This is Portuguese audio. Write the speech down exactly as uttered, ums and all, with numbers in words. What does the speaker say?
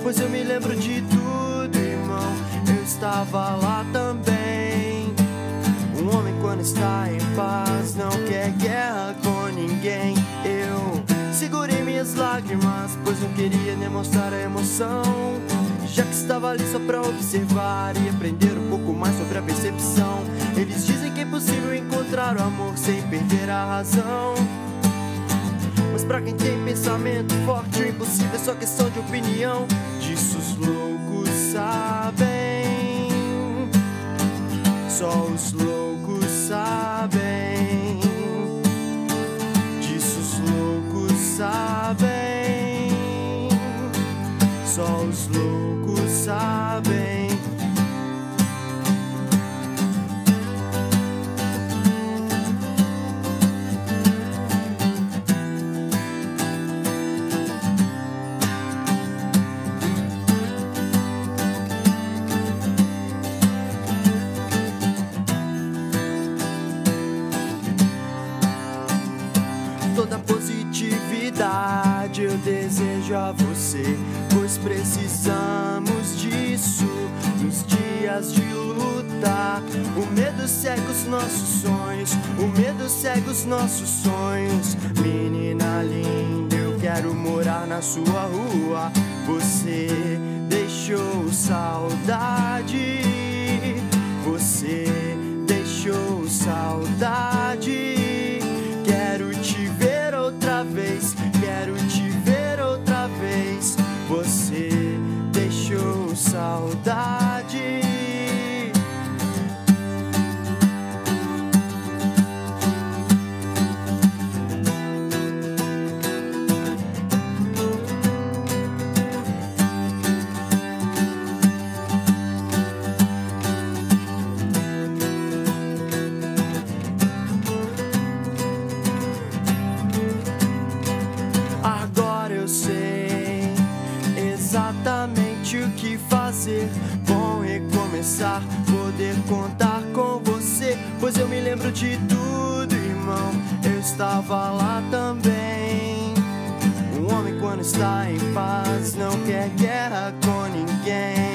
pois eu me lembro de tudo, irmão. Eu estava lá também. Um homem quando está em paz não quer guerra com ninguém. Eu segurei minhas lágrimas, pois não queria demonstrar a emoção, já que estava ali só pra observar e aprender um pouco mais sobre a percepção. Eles dizem que é impossível encontrar o amor sem perder a razão, mas pra quem tem pensamento forte, o impossível é só questão de opinião. Disso os loucos sabem, só os loucos sabem. Disso os loucos sabem, só os loucos sabem. Toda positividade eu desejo a você, pois precisamos disso nos dias de luta. O medo cega os nossos sonhos, o medo cega os nossos sonhos. Menina linda, eu quero morar na sua rua. Você deixou saudade, você deixou saudade. Quero te ver outra vez, quero te ver outra vez. Você deixou saudade. Agora eu sei exatamente o que fazer. Bom recomeçar, poder contar com você, pois eu me lembro de tudo, irmão. Eu estava lá também. Um homem quando está em paz não quer guerra com ninguém.